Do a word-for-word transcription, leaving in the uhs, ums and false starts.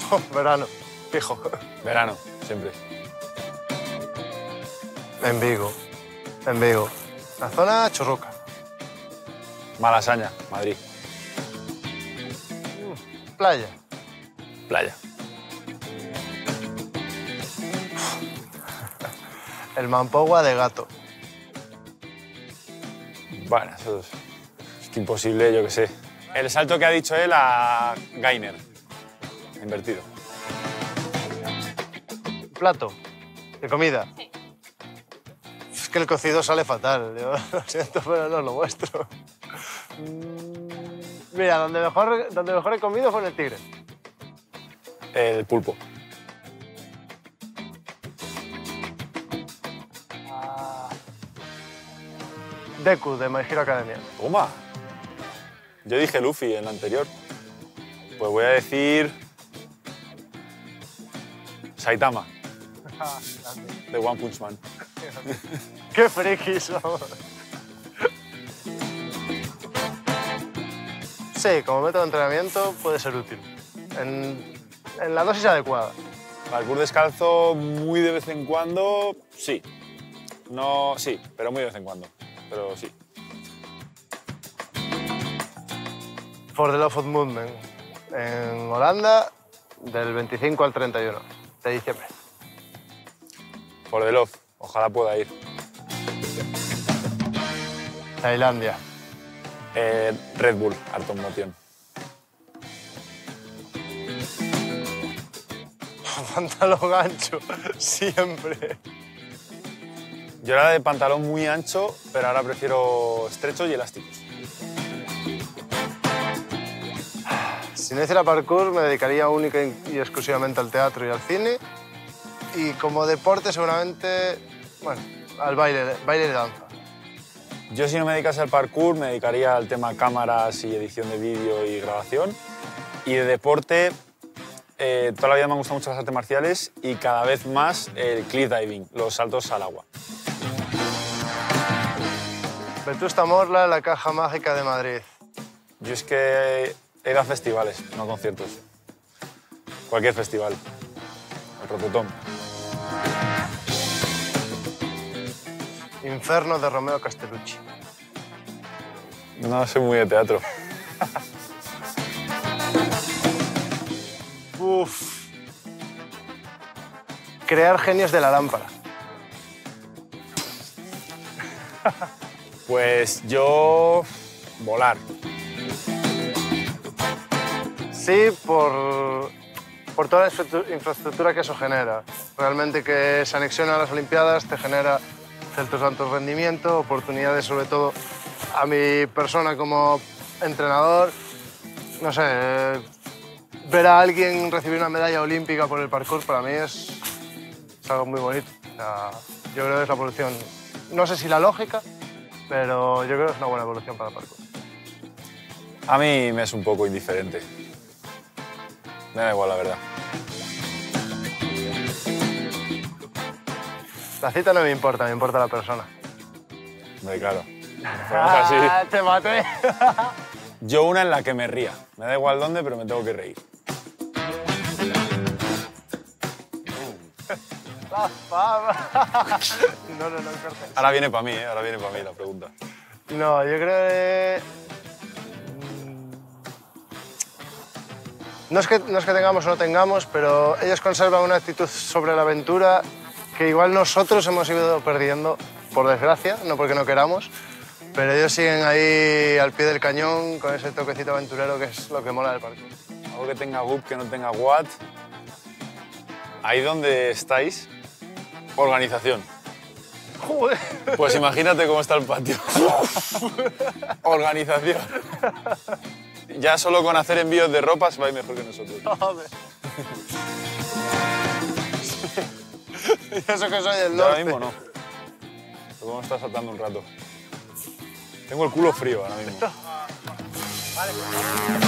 Verano, fijo. Verano, siempre. En Vigo, en Vigo. La zona Churruca. Malasaña, Madrid. Playa. Playa. El Mampogua de Gato. Bueno, eso es, es que imposible, yo qué sé. El salto que ha dicho él a Gainer. Invertido. Plato de comida. Sí. Es que el cocido sale fatal. Yo lo siento, pero no es lo vuestro. Mira, donde mejor, donde mejor he comido fue en el Tigre. El pulpo. Ah. Deku, de My Hero Academia. Toma. Yo dije Luffy en la anterior. Pues voy a decir... Saitama. De One Punch Man. ¡Qué frikis somos! Sí, como método de entrenamiento puede ser útil. En, en la dosis adecuada. Parkour descalzo muy de vez en cuando, sí. No, sí, pero muy de vez en cuando. Pero sí. For the Love of Movement, en Holanda, del veinticinco al treinta y uno de diciembre. For the Love, ojalá pueda ir. Tailandia. Eh, Red Bull, Arton Motion. Pantalón ancho, siempre. Yo era de pantalón muy ancho, pero ahora prefiero estrechos y elásticos. Si no hiciera parkour, me dedicaría única y exclusivamente al teatro y al cine. Y como deporte, seguramente, bueno, al baile, baile de danza. Yo, si no me dedicase al parkour, me dedicaría al tema cámaras y edición de vídeo y grabación. Y de deporte, eh, toda la vida me han gustado mucho las artes marciales y cada vez más el cliff diving, los saltos al agua. Vetusta Morla, la Caja Mágica de Madrid. Yo es que he ido a festivales, no a conciertos. Cualquier festival. El Rototom. Inferno de Romeo Castellucci. No soy muy de teatro. Uf. Crear genios de la lámpara. Pues yo... volar. Sí, por, por toda la infraestructura que eso genera. Realmente que se anexione a las Olimpiadas te genera ciertos altos rendimientos, oportunidades sobre todo a mi persona como entrenador. No sé, ver a alguien recibir una medalla olímpica por el parkour para mí es, es algo muy bonito. O sea, yo creo que es la evolución, no sé si la lógica, pero yo creo que es una buena evolución para el parkour. A mí me es un poco indiferente. Me da igual, la verdad. La cita no me importa, me importa la persona. Hombre, claro. Ah, te maté. Yo una en la que me ría. Me da igual dónde, pero me tengo que reír. La fama. No, no, no, cortes. Ahora viene para mí, ¿eh? Ahora viene para mí la pregunta. No, yo creo que... No es que, no es que tengamos o no tengamos, pero ellos conservan una actitud sobre la aventura que igual nosotros hemos ido perdiendo, por desgracia, no porque no queramos, pero ellos siguen ahí al pie del cañón con ese toquecito aventurero que es lo que mola del parkour. Algo que tenga G U P, que no tenga W A T. Ahí donde estáis, organización. Joder. Pues imagínate cómo está el patio. Organización. Ya solo con hacer envíos de ropas vais mejor que nosotros. Joder. Y eso que soy del Yo norte. ahora mismo no. Pero vamos a estar saltando un rato. Tengo el culo frío ahora mismo. Vale.